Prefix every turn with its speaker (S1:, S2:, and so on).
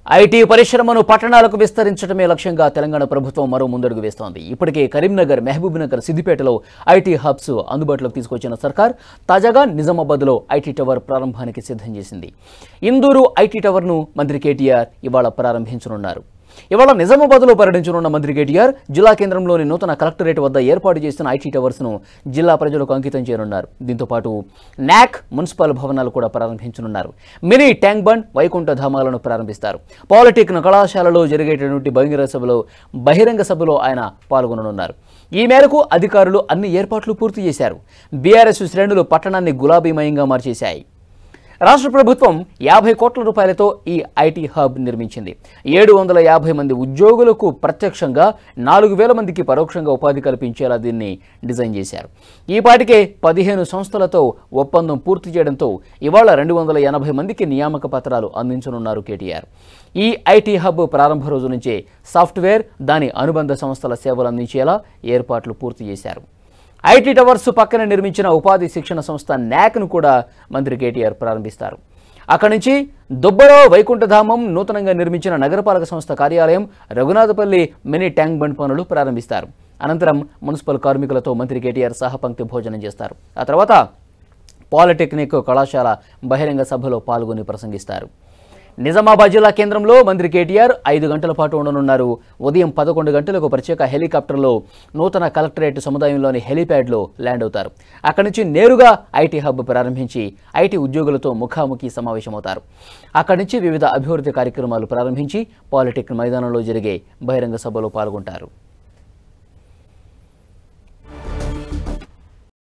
S1: IT పరిశ్రమను పట్టణాలకు విస్తరించడమే లక్ష్యంగా తెలంగాణ ప్రభుత్వం మరో ముందడుగు వేస్తోంది. ఇప్పటికే కరీంనగర్, మహబూబ్నగర్, సిద్దిపేటలో ఐటీ హబ్స్ అందుబాటులోకి తీసుకొచ్చిన సర్కార్ తాజాగా నిజామాబాద్లో ఐటీ టవర్ ప్రారంభానికి సిద్ధం చేసింది. ఇందూరు ఐటీ టవర్ను మంత్రి కేటీఆర్ ఇవాళ ప్రారంభించనున్నారు. ఇవాళ నిజామాబాద్లో పర్యటించనున్న మంత్రి కేటీఆర్ జిల్లా కేంద్రంలోని నూతన కలెక్టరేట్ వద్ద ఏర్పాటు చేసిన ఐటీ టవర్స్ను జిల్లా ప్రజలకు అంకితం చేయనున్నారు. దీంతో పాటు నాక్ మున్సిపల్ భవనాలు కూడా ప్రారంభించనున్నారు. మినీ ట్యాంక్ బండ్, వైకుంఠ ధామాలను ప్రారంభిస్తారు. పాలిటెక్నిక్ కళాశాలలో జరిగేటటువంటి బహిరంగ సభలో ఆయన పాల్గొననున్నారు. ఈ మేరకు అధికారులు అన్ని ఏర్పాట్లు పూర్తి చేశారు. బీఆర్ఎస్ శ్రేణులు పట్టణాన్ని గులాబీమయంగా మార్చేశాయి. రాష్ట్ర ప్రభుత్వం 50 కోట్ల రూపాయలతో ఈ ఐటీ హబ్ నిర్మించింది. 750 మంది ఉద్యోగులకు ప్రత్యక్షంగా, 4000 మందికి పరోక్షంగా ఉపాధి కల్పించేలా దీన్ని డిజైన్ చేశారు. ఈ పాటికే 15 సంస్థలతో ఒప్పందం పూర్తి చేయడంతో ఇవాళ 280 మందికి నియామక పత్రాలు అందించనున్నారు కేటీఆర్. ఈ ఐటీ హబ్ ప్రారంభ రోజు నుంచే సాఫ్ట్వేర్, దాని అనుబంధ సంస్థల సేవలు అందించేలా ఏర్పాట్లు పూర్తి చేశారు. ఐటీ టవర్స్ పక్కన నిర్మించిన ఉపాధి శిక్షణ సంస్థ నాక్ను కూడా మంత్రి కేటీఆర్ ప్రారంభిస్తారు. అక్కడి నుంచి దుబ్బలో వైకుంఠధామం, నూతనంగా నిర్మించిన నగరపాలక సంస్థ కార్యాలయం, రఘునాథపల్లి మినీ ట్యాంక్ బండ్ పనులు ప్రారంభిస్తారు. అనంతరం మున్సిపల్ కార్మికులతో మంత్రి కేటీఆర్ సహపంక్తి భోజనం చేస్తారు. ఆ తర్వాత పాలిటెక్నిక్ కళాశాల బహిరంగ సభలో పాల్గొని ప్రసంగిస్తారు. నిజామాబాద్ జిల్లా కేంద్రంలో మంత్రి కేటీఆర్ 5 గంటల పాటు ఉండనున్నారు. ఉదయం 11 గంటలకు ప్రత్యేక హెలికాప్టర్లో నూతన కలెక్టరేట్ సముదాయంలోని హెలీప్యాడ్లో ల్యాండ్ అవుతారు. అక్కడి నుంచి నేరుగా ఐటీ హబ్ ప్రారంభించి ఐటీ ఉద్యోగులతో ముఖాముఖి సమావేశమవుతారు. అక్కడి నుంచి వివిధ అభివృద్ధి కార్యక్రమాలు ప్రారంభించి పాలిటెక్నిక్ మైదానంలో జరిగే బహిరంగ సభలో పాల్గొంటారు.